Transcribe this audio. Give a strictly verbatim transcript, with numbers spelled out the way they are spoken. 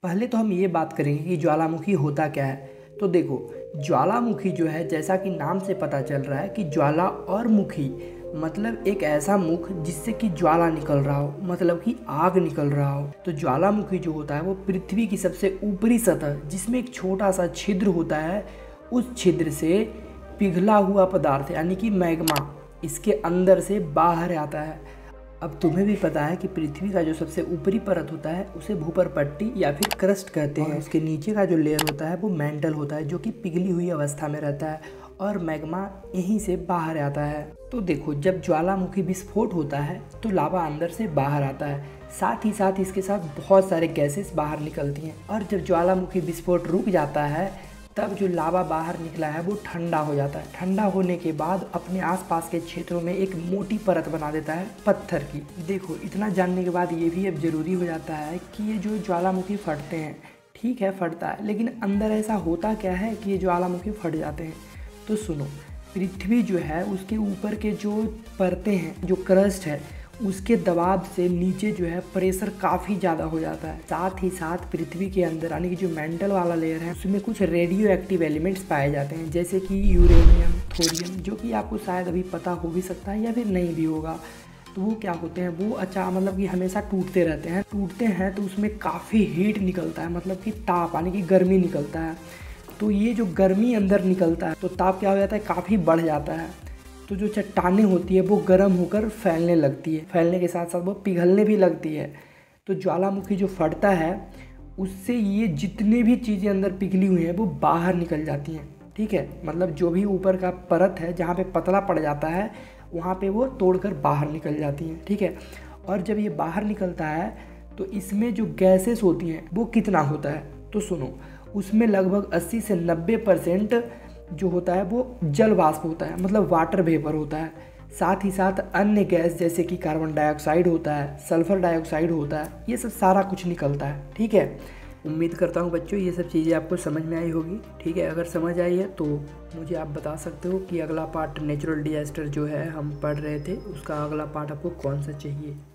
पहले तो हम ये बात करेंगे कि ज्वालामुखी होता क्या है। तो देखो, ज्वालामुखी जो है, जैसा कि नाम से पता चल रहा है कि ज्वाला और मुखी मतलब एक ऐसा मुख जिससे कि ज्वाला निकल रहा हो, मतलब कि आग निकल रहा हो। तो ज्वालामुखी जो होता है वो पृथ्वी की सबसे ऊपरी सतह, जिसमें एक छोटा सा छिद्र होता है, उस छिद्र से पिघला हुआ पदार्थ यानी कि मैग्मा इसके अंदर से बाहर आता है। अब तुम्हें भी पता है कि पृथ्वी का जो सबसे ऊपरी परत होता है उसे भूपरपट्टी या फिर क्रस्ट कहते हैं। उसके नीचे का जो लेयर होता है वो मैंटल होता है, जो कि पिघली हुई अवस्था में रहता है और मैग्मा यहीं से बाहर आता है। तो देखो, जब ज्वालामुखी विस्फोट होता है तो लावा अंदर से बाहर आता है, साथ ही साथ इसके साथ बहुत सारे गैसेस बाहर निकलती हैं। और जब ज्वालामुखी विस्फोट रुक जाता है तब जो लावा बाहर निकला है वो ठंडा हो जाता है। ठंडा होने के बाद अपने आसपास के क्षेत्रों में एक मोटी परत बना देता है पत्थर की। देखो, इतना जानने के बाद ये भी अब ज़रूरी हो जाता है कि ये जो ज्वालामुखी फटते हैं, ठीक है फटता है, लेकिन अंदर ऐसा होता क्या है कि ये ज्वालामुखी फट जाते हैं। तो सुनो, पृथ्वी जो है उसके ऊपर के जो परतें हैं, जो क्रस्ट है, उसके दबाव से नीचे जो है प्रेशर काफ़ी ज़्यादा हो जाता है। साथ ही साथ पृथ्वी के अंदर यानी कि जो मेंटल वाला लेयर है उसमें कुछ रेडियो एक्टिव एलिमेंट्स पाए जाते हैं, जैसे कि यूरेनियम, थोरियम, जो कि आपको शायद अभी पता हो भी सकता है या फिर नहीं भी होगा। तो वो क्या होते हैं, वो अच्छा मतलब कि हमेशा टूटते रहते हैं। टूटते हैं तो उसमें काफ़ी हीट निकलता है, मतलब कि ताप यानी कि गर्मी निकलता है। तो ये जो गर्मी अंदर निकलता है तो ताप क्या हो जाता है, काफ़ी बढ़ जाता है। तो जो चट्टानें होती है वो गर्म होकर फैलने लगती है, फैलने के साथ साथ वो पिघलने भी लगती है। तो ज्वालामुखी जो फटता है उससे ये जितने भी चीज़ें अंदर पिघली हुई हैं वो बाहर निकल जाती हैं, ठीक है। मतलब जो भी ऊपर का परत है जहाँ पे पतला पड़ जाता है वहाँ पे वो तोड़कर बाहर निकल जाती हैं, ठीक है। और जब ये बाहर निकलता है तो इसमें जो गैसेस होती हैं वो कितना होता है, तो सुनो, उसमें लगभग अस्सी से नब्बे परसेंट जो होता है वो जल वाष्प होता है, मतलब वाटर वेपर होता है। साथ ही साथ अन्य गैस जैसे कि कार्बन डाइऑक्साइड होता है, सल्फर डाइऑक्साइड होता है, ये सब सारा कुछ निकलता है, ठीक है। उम्मीद करता हूँ बच्चों ये सब चीज़ें आपको समझ में आई होगी, ठीक है। अगर समझ आई है तो मुझे आप बता सकते हो कि अगला पार्ट नेचुरल डिजास्टर जो है हम पढ़ रहे थे उसका अगला पार्ट आपको कौन सा चाहिए।